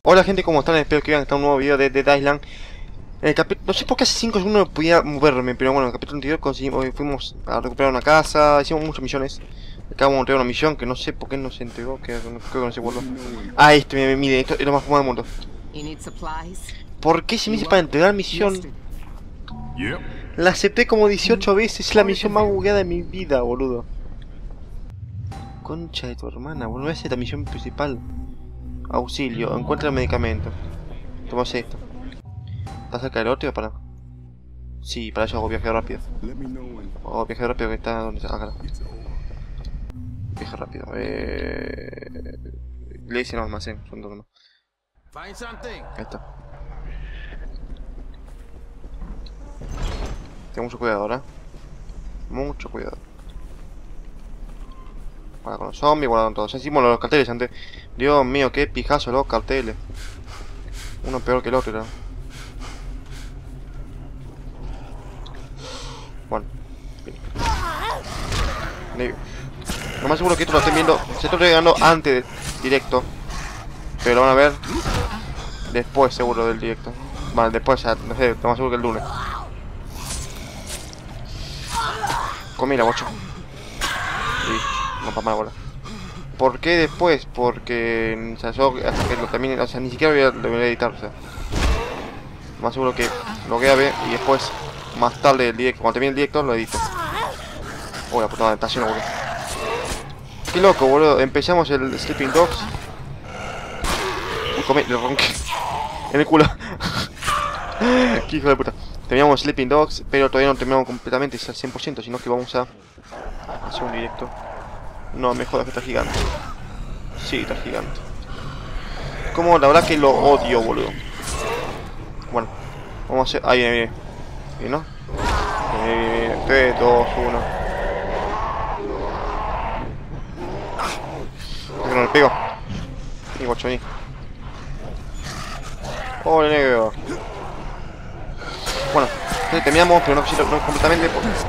Hola gente, ¿cómo están? Espero que vean un nuevo video de Dead Island. No sé por qué hace 5 segundos no podía moverme, pero bueno, en el capítulo anterior conseguimos, fuimos a recuperar una casa, hicimos muchas misiones. Acabamos de entregar una misión que no sé por qué no se entregó, creo que no se guardó. Ah, mire, esto es lo más fumado del mundo. ¿Por qué se me dice para entregar misión? La acepté como 18 veces, es la misión más bugueada de mi vida, boludo. Concha de tu hermana, boludo, esa es la misión principal. Auxilio, encuentra el medicamento. Tomás esto. ¿Está cerca del otro o para? Sí, para eso hago viaje rápido. Hago viaje rápido que está donde está. Acá. Viaje rápido. Le dicen almacén, son dos nomás. Ahí está. Tengo mucho cuidado ahora. Mucho cuidado. Para con los zombies, guardaron todos. Hicimos los carteles antes. Dios mío, qué pijazo los carteles. Uno peor que el otro, ¿no? Bueno. Lo más seguro que esto lo estén viendo. Se está llegando antes del directo. Pero lo van a ver después seguro del directo. Vale, después ya, no sé, lo más seguro que el lunes. Comila, bocho. Listo, no para más bola. ¿Por qué después? Porque, o sea, yo hasta que lo termine, o sea, ni siquiera lo voy a editar, o sea. Lo más seguro que lo voy a ver y después, más tarde del directo, cuando termine el directo, lo edito. Oh, la puta madre, está lleno, boludo. Qué loco, boludo. Empezamos el Sleeping Dogs. Uy, comí, le ronqué en el culo. Qué hijo de puta. Terminamos Sleeping Dogs, pero todavía no terminamos completamente, es al 100%, sino que vamos a hacer un directo. No, me jodas que está gigante. Sí, está gigante. Como la verdad que lo odio, boludo. Bueno, vamos a hacer... Ahí viene, viene. ¿Sí, no? Viene. 3, 2, 1. Que no le pego. Ni guacho, ni. Oh, negro. Bueno, terminamos, pero no completamente.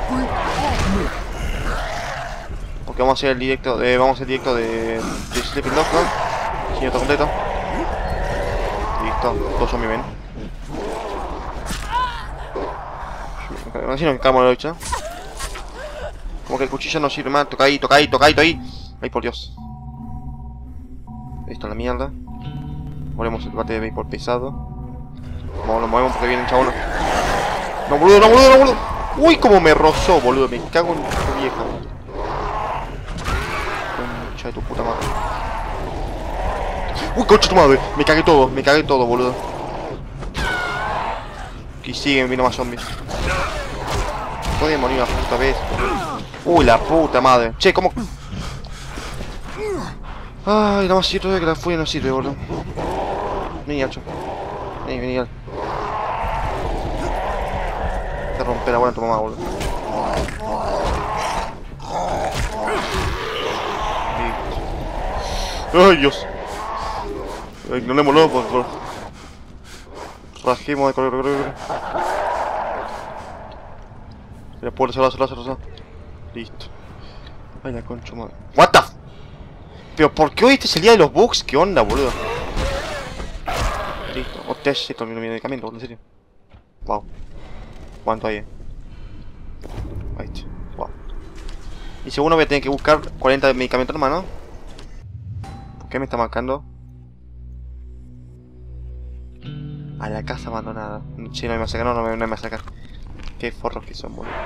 Porque vamos a hacer el directo de. Vamos a hacer el directo de Sleeping Dogs, ¿no? Sí, está completo. Listo, todos zombies ven. Así nos cagamos la lucha. Como que el cuchillo no sirve más. Toca ahí, toca ahí, toca ahí, toca ahí. Ay, por Dios. Esto es la mierda. Ponemos el bate de béisbol pesado. Vamos, lo movemos porque viene el chabón. No, boludo, no, boludo, no, boludo. Uy, como me rozó, boludo. Me cago en tu vieja. Concha de tu puta madre. Uy, concha de tu madre. Me cagué todo, boludo. Y siguen viendo más zombies. Pueden morir una puta vez. Uy, la puta madre. Che, ¿cómo? Ay, nada más cierto de que la furia no sirve, boludo. Vení, hacho. Vení, al. Te rompe la buena tu mamá, boludo. Ay, Dios. Ignorémoslo, por favor. Rajemos de correr. La puerta cerrada. Listo. Ay, la concha madre. What the f... Pero ¿por qué hoy este es el día de los bugs? ¿Qué onda, boludo? Listo. Hostia, se terminó mi medicamento, boludo, en serio. Wow. ¿Cuánto hay? Ahí está. Wow. Y seguro voy a tener que buscar 40 medicamentos más, ¿no? ¿Por qué me está marcando? A la casa abandonada. Sí, no hay más acá, no hay más acá. Qué forros que son, boludo.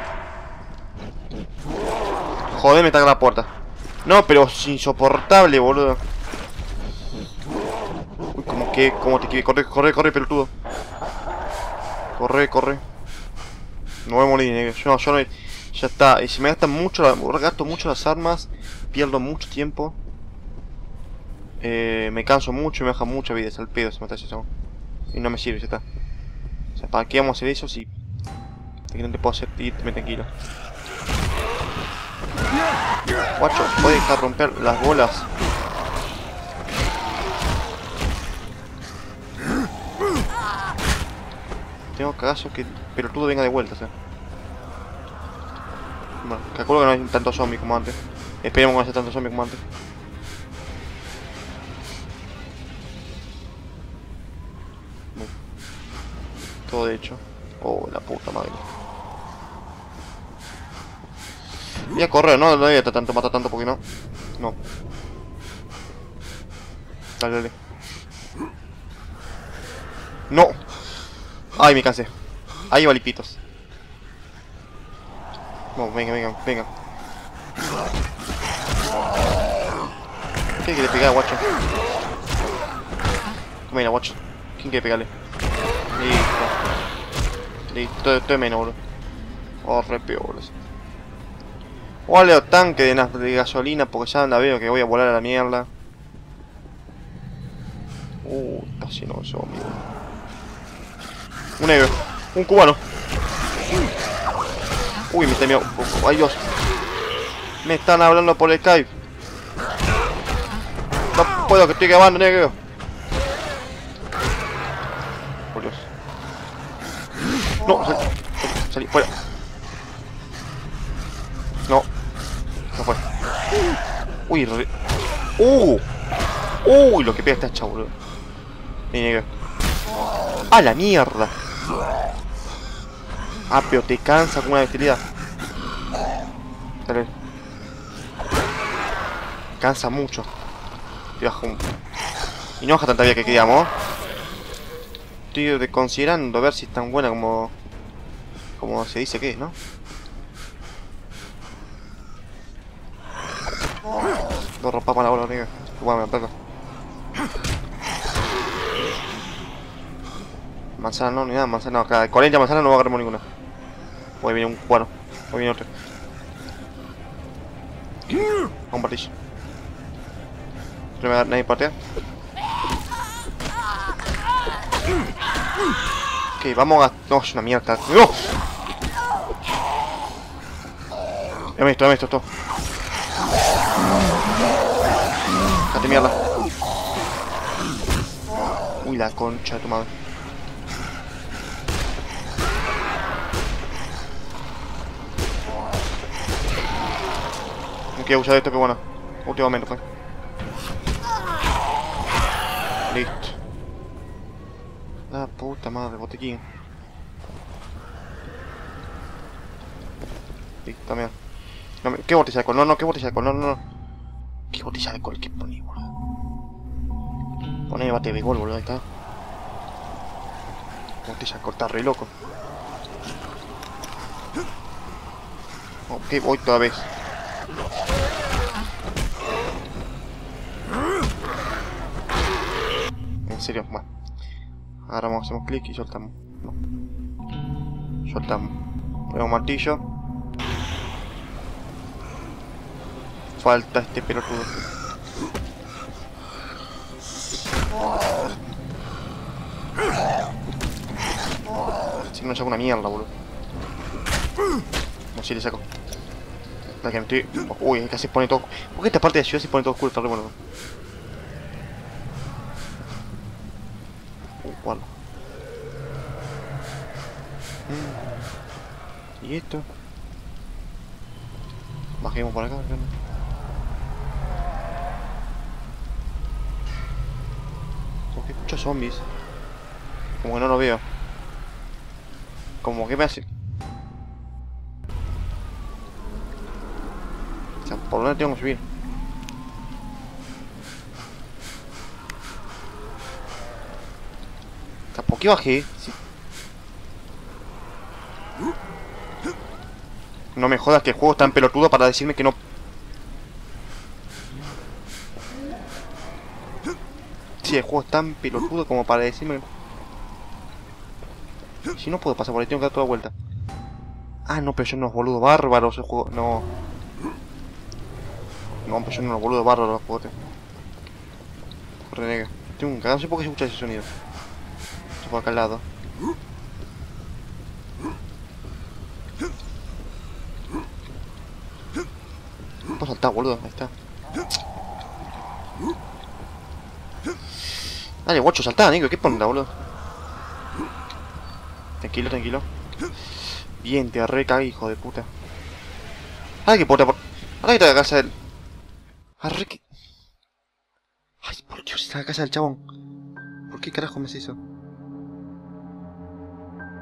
Joder, me taca la puerta. No, pero es insoportable, boludo. Uy, como te quiere. Corre, pelotudo. Corre. No voy a morir, negro. Yo no. Ya está. Y si me gastan mucho, gasto mucho las armas, pierdo mucho tiempo. Me canso mucho y me baja mucha vida. Es al pedo se mata ese chabón. Y no me sirve, ya está. O sea, ¿para qué vamos a hacer eso si no te puedo hacer irme tranquilo? Guacho, puede dejar romper las bolas. Tengo cagazo que pelotudo venga de vuelta, o sea. Bueno, calculo que no hay tantos zombies como antes. Esperemos que no haya tantos zombies como antes. todo hecho. Oh, la puta madre. Voy a correr, no voy a tanto, matar tanto porque no. No. Dale, dale. No. Ay, me cansé. Ahí va lipitos. Vamos, venga, venga, venga. ¿Qué quiere pegar, guacho? ¿Cómo viene, guacho? ¿Quién quiere pegarle? Listo. Listo, estoy menos, boludo. Oh, re peor, boludo. Vale, tanque de gasolina porque ya anda, veo que voy a volar a la mierda. Está lleno de zombies, boludo. Un negro. Un cubano. Uy, me está mirando. Ay, Dios. Me están hablando por Skype. No puedo, que estoy grabando, negro. Por Dios. No, salí, fuera. No. No fue. Uy, uy, lo que pega está chavo, boludo. Vení, negro. ¡A la mierda! Ah, pero te cansa con una bestialidad. Dale. Cansa mucho. Te bajo un... Y no baja tanta vida que queríamos. Estoy considerando a ver si es tan buena como... Como se dice que es, ¿no? Dos ropas para la bola, amiga. Bueno, me perro. Manzana no, ni nada, manzana no. Acá de 40 manzanas no agarramos ninguna. Hoy viene un cuano. Hoy viene otro. Un martillo. No me da nadie patea. Ok, vamos a... No, es una mierda. ¡No! Dame esto, todo. Date mierda. Uy, la concha de tu madre. No quiero usar esto, que bueno. Últimamente fue. Listo. La puta madre, botequín. Listo, también. No, ¿qué botella de alcohol? No, ¿qué botella de alcohol? No. ¿Qué botella de alcohol? ¿Qué poní, boludo? Poné bate de béisbol, boludo, ahí está. Botella de alcohol, está re loco. Ok, voy toda vez. En serio, bueno. Ahora vamos, hacemos clic y soltamos. No. Soltamos. Ponemos martillo. Falta este pelotudo. Si no saco una mierda, boludo. No, si le saco. La que me estoy... Uy, casi pone todo... ¿Por qué esta parte de la ciudad se pone todo oscuro? Está re bueno. Guarda. ¿Y esto? Bajemos por acá. Porque escucho zombies. Como que no lo veo. Como que me hace... O sea, ¿por dónde tengo que subir? O sea, ¿por qué bajé? Sí. No me jodas que el juego es tan pelotudo para decirme que no... Sí, el juego es tan pelotudo como para decirme... Si no puedo pasar por ahí, tengo que dar toda vuelta. Ah, no, pero yo no, boludo, bárbaros el juego... No... No, pero yo no, boludo, bárbaros el juego. Renega. Tengo un cagado, no sé por qué se escucha ese sonido. Esto por acá al lado. Puedo saltar, boludo, ahí está. Dale, guacho, saltá, Nico, ¿qué ponda, boludo? Tranquilo, tranquilo. Bien, te recagué, hijo de puta. Ay, que puta, ahora que te la casa del... Arre que... Ay, por Dios, está la casa del chabón. ¿Por qué carajo me hace eso?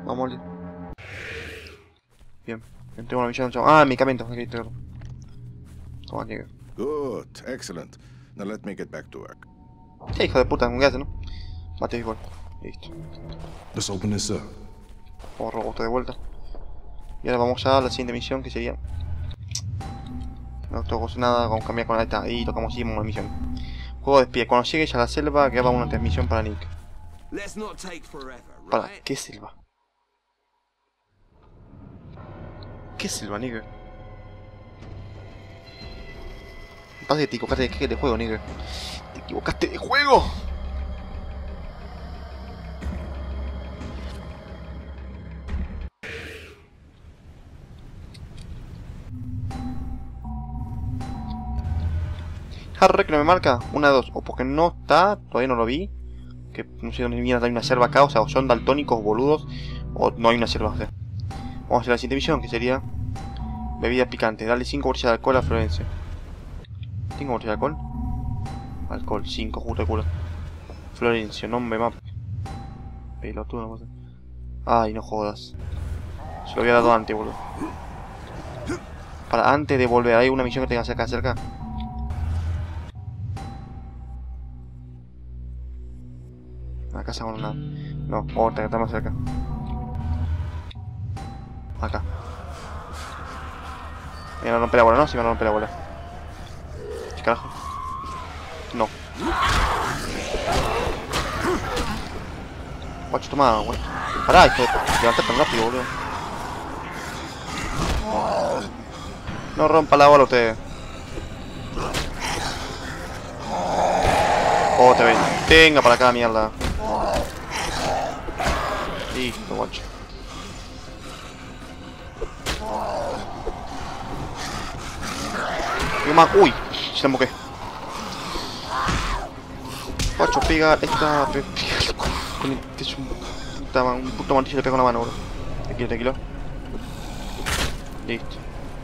Vamos a morir. Bien. Entré una misión. Ah, medicamentos. Aquí tengo. Toma, nigga. Good, excellent. Now let me get back to work. ¿Qué hijo de puta? ¿Qué hace, no? Mate igual. Listo. Let's open this up. Vamos a robar de vuelta. Y ahora vamos a la siguiente misión, que sería... No tocamos nada, vamos a cambiar con esta y tocamos y una misión. Juego de espía. Cuando llegues a la selva, graba una transmisión para Nick. Para, ¿qué selva? ¿Qué selva, Nick? Me parece que te equivocaste de juego, Nick. Te equivocaste de juego. Harry que no me marca, una de dos, o porque no está, todavía no lo vi, que no sé dónde mierda hay una selva acá, o sea, o son daltónicos boludos, o no hay una selva, o sea. Vamos a hacer la siguiente misión, que sería bebida picante, dale 5 botellas de alcohol a Florencia. ¿5 botellas de alcohol? Alcohol, 5, justo de culo. Florencio, nombre map. Pelotudo, no sé. Ay, no jodas. Se lo había dado antes, boludo. Para antes de volver, ¿hay una misión que tenga cerca? La casa con nada. No, otra que está más cerca. Acá. Me va a romper la bola, ¿no? Sí me va a romper la bola. ¿Qué carajo? No. Guacho, toma, guacho. Pará, hijo de... Levantate tan rápido, boludo. No rompa la bola usted. Oh, te ven. Venga para acá, mierda. Listo, guacho. Uy, se la moqué. Guacho, pega esta... Con el... que es un puto martillo le pega con la mano, bro. Tranquilo. Listo.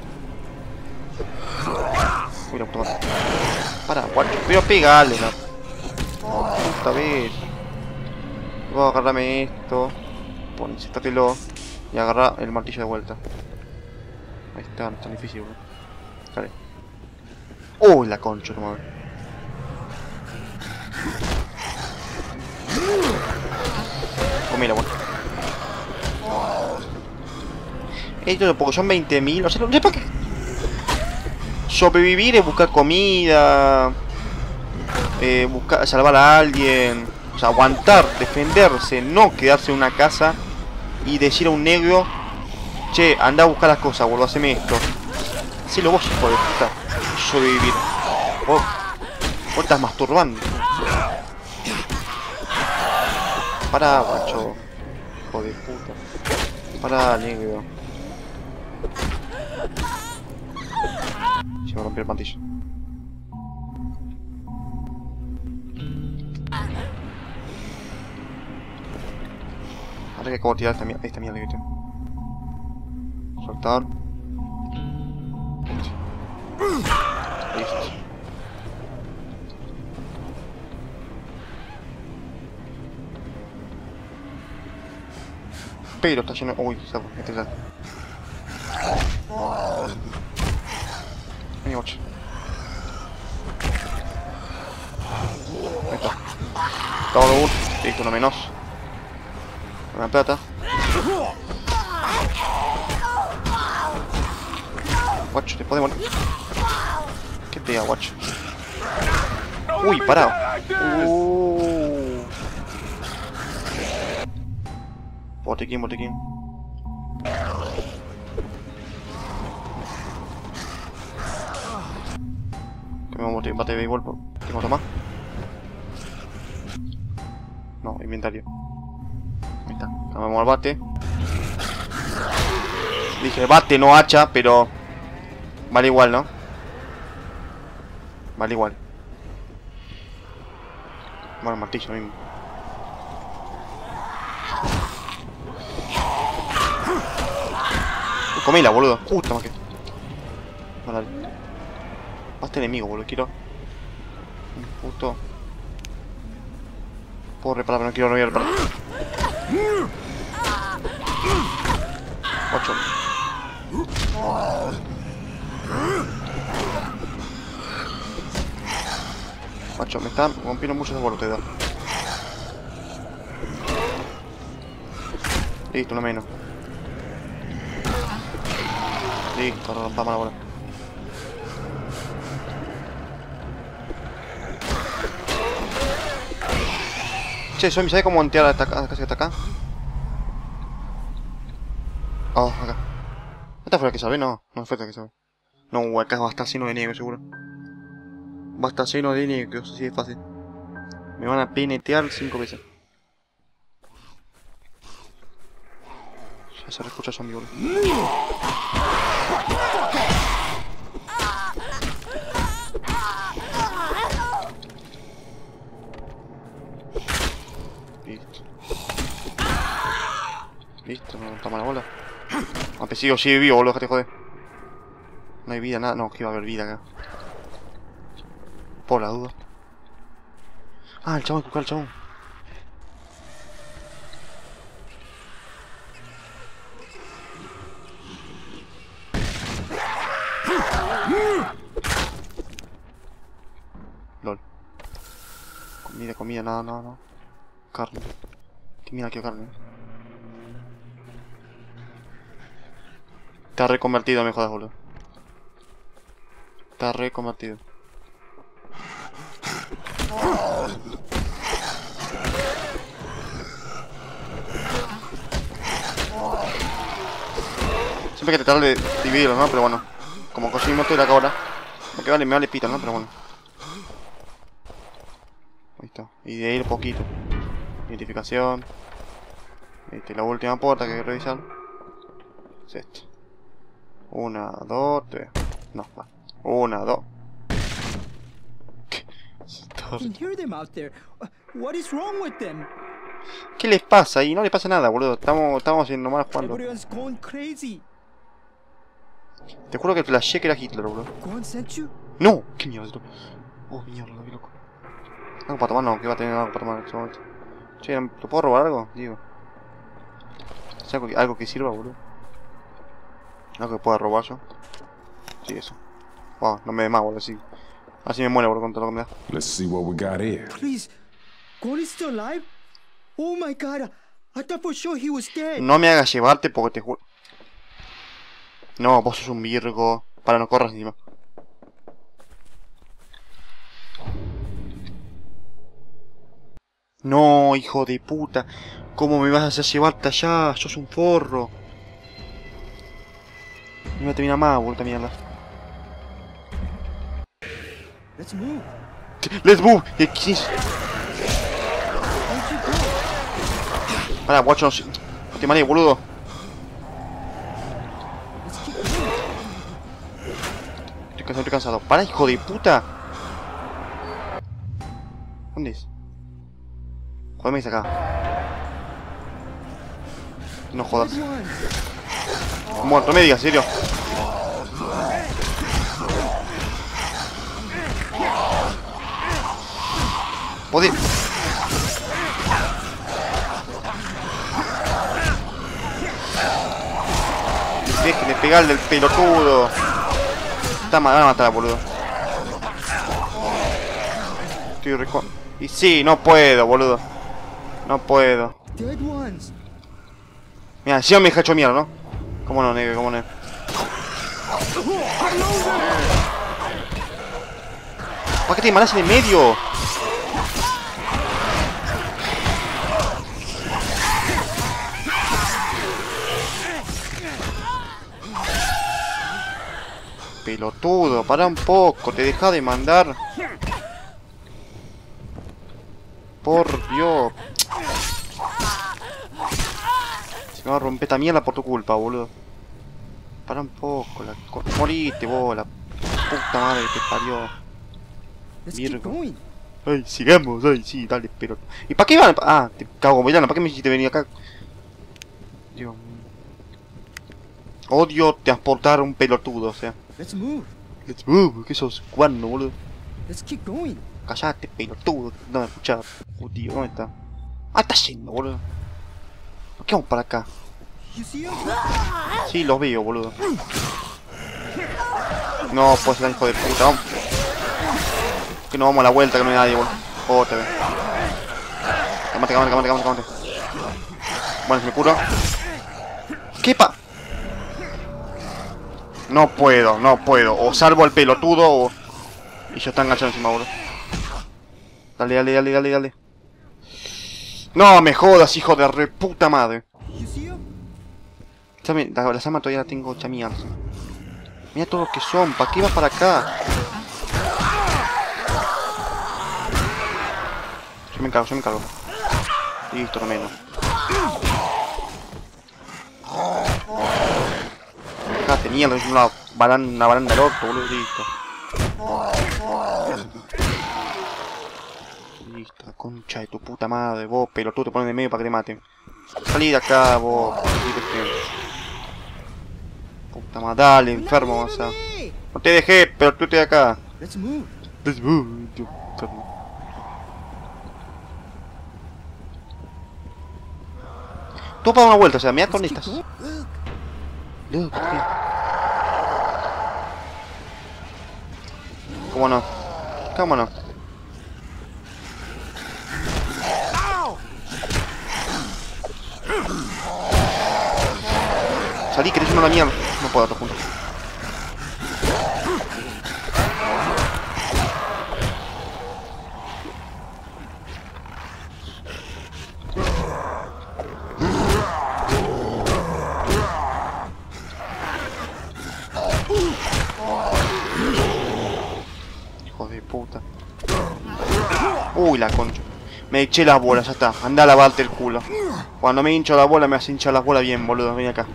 Uy, la puta madre. Para, guacho, pero pegale, no. Puta vez. Voy a agarrarme esto. Ponésetelo. Y agarra el martillo de vuelta. Ahí está, no es tan difícil, bro. Dale. ¡Oh, la concha, no mames! Comila, bueno. Esto porque son 20.000, o sea, no sé para qué. Sobrevivir es buscar comida, buscar salvar a alguien, o sea, aguantar, defenderse, no quedarse en una casa y decir a un negro, che, anda a buscar las cosas, boludo, haceme esto. Hacelo vos, hijo de puta. Sobrevivir. Vos estás masturbando. Pará, guacho. Hijo de puta. Pará, negro. Se me rompió el martillo. Ahora que acabo de tirar esta mierda que tengo. Soltar. Listo. Pero está lleno... Uy, se fue, este ya. Vení, guacho. Ahí está. Todo uno. Listo, uno menos. Una plata. Guacho, te podemos... ¿Qué pega, guacho? Uy, parado. Botequín. Tengo bate de béisbol. ¿Tengo otro más? No, inventario. Ahí está. Cambiamos al bate. Dije bate, no hacha, pero... Vale igual, ¿no? Vale igual. Bueno, martillo mismo. Comila, boludo. Puta más que. Dale. Basta enemigo, boludo. Quiero. Un puto. Puedo reparar, pero no quiero reparar. Guacho. Guacho, me están rompiendo mucho ese borde. Listo, no menos. Listo, rompamos la bola. Che, Zombie, ¿sabes cómo montear hasta acá? Casi hasta acá. Oh, acá. ¿Esta fue la que sabe? No, no fue la que sabe. No, acá va a estar lleno de nieve, seguro. Va a estar lleno de nieve, que eso sí es fácil. Me van a pinetear 5 veces. Ya se reescucha Zombie, boludo. Listo. Listo, no toma la bola. Aunque sigue vivo, boludo, déjate joder. No hay vida, nada. No, que iba a haber vida acá. Por la duda. Ah, el chabón, el chabón. LOL. Comida, no. Carne. Que mira, quiero carne. Está reconvertido, me jodas, boludo. Está reconvertido. Siempre hay que tratar de dividirlo, ¿no? Pero bueno. Como conseguimos todo de acá ahora. Aunque me vale pita, ¿no? Pero bueno. Ahí está. Y de ir poquito. Identificación. La última puerta que hay que revisar. Es esta. 1, 2, 3. No, va. 1, 2. ¿Qué les pasa? Y no les pasa nada, boludo. Estamos nomás jugando. Te juro que flashé que era Hitler, boludo. ¡No! ¿Qué mierda? Oh, mierda, qué loco. ¿Algo para tomar? No, que va a tener algo para tomar en este momento. Che, ¿te puedo robar algo? Digo. ¿Algo que sirva, boludo? ¿Algo que pueda robar yo? Sí, eso. Wow, no me dé más, boludo, así. Así me muero, boludo, con todo lo que me da. Let's see what we got here. Please, Gon is still alive? Oh my god, I thought for sure he was dead. No me hagas llevarte porque te juro. No, vos sos un virgo. Para, no corras encima. No, hijo de puta. ¿Cómo me vas a hacer llevarte allá? Sos un forro. No me termina más, vuelta mierda. Let's move. ¡Let's move! Pará, guacho, no te marees, boludo. Estoy cansado. Pará, hijo de puta. ¿Dónde es? Jodeme ese acá. No jodas. Muerto, me digas, ¿en serio? Joder. Dejen de pegarle del pelotudo. Van a matar, boludo. Estoy rico. Y sí, no puedo, boludo. No puedo. Mira, encima me deja hecho mierda, ¿no? ¿Cómo no, neve? ¿Cómo no? ¿Para qué te malas en el medio? Pelotudo, para un poco, te deja de mandar. Por Dios. Se me va a romper esta mierda por tu culpa, boludo. Para un poco, morite vos, la puta madre que te parió. Virgo. Ay, sigamos, ay, sí, dale, pero. ¿Y para qué iban? Ah, te cago, Boyana, ¿para qué me hiciste venir acá? Dios mío. Odio transportar un pelotudo, o sea. Let's move. Let's move, ¿qué sos? ¿Cuándo, boludo? Let's keep going. Callate, pelotudo. No me escuchás. Tío, ¿dónde está? Ah, está yendo, boludo. ¿Por qué vamos para acá? You see him? Sí, los veo, boludo. No, pues ser hijo de puta, vamos. Que no vamos a la vuelta, que no hay nadie, boludo. Oh, te ve. Cámate. Bueno, si me curo. ¿Qué pa? No puedo. O salvo al pelotudo o... Y ya está enganchado encima, boludo. Dale. No me jodas, hijo de re puta madre. You see him? Las armas todavía la tengo hecha mierda. Mira todos los que son, ¿para qué va para acá? Yo me encargo. Listo, no menos. Dejate mierda, es una baranda del orto, boludo, listo. Listo, la concha de tu puta madre, vos, pelotudo, te pones de medio para que te maten. Salí de acá, vos. Puta madre, dale, enfermo, vas a... No te dejé, pero tú te de acá. Let's move. Yo, enfermo. Tú para una vuelta, o sea, mira dónde estás. Look, ¿cómo no? Salí, querés una la mierda. No puedo, todos juntos. Hijo de puta. Uy, la concha. Me eché las bolas, ya está. Anda a lavarte el culo. Cuando me hincho la bola, me hace hinchar las bolas bien, boludo. Ven acá.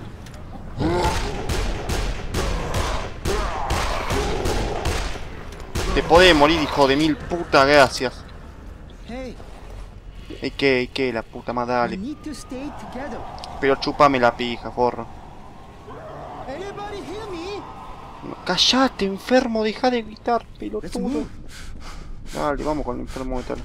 Te podés morir, hijo de mil puta, gracias. Hey, ¿Y qué? La puta madre, we dale. need to stay together. Pero chupame la pija, forro. Anybody hear me? No, callate, enfermo, deja de gritar, Let's pelotudo. move. Dale, vamos con el enfermo de tal.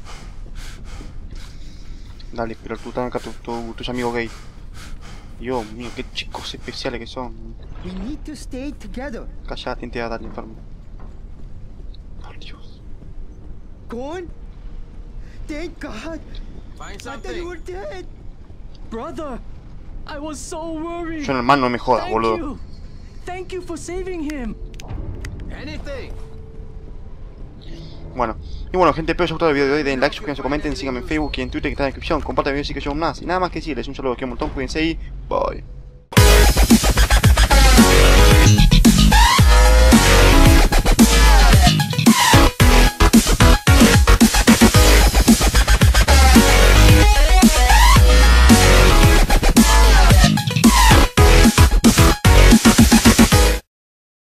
Dale, pelotudo, están acá tus amigos gay. Dios mío, qué chicos especiales que son. We need to stay together. Callate, intenta darle enfermo. Por Dios. Gone? Thank God. Find I thought you were dead. Brother, I was so worried. Yo normal no me jodas, Thank boludo. you. Thank you for saving him. Anything. Bueno, y bueno, gente, espero que os haya gustado el video de hoy. Den like, suscríbanse, comenten, síganme en Facebook y en Twitter que está en la descripción. Compartan el video si que yo más. Y nada más que decirles, un saludo, que un montón, cuídense y bye.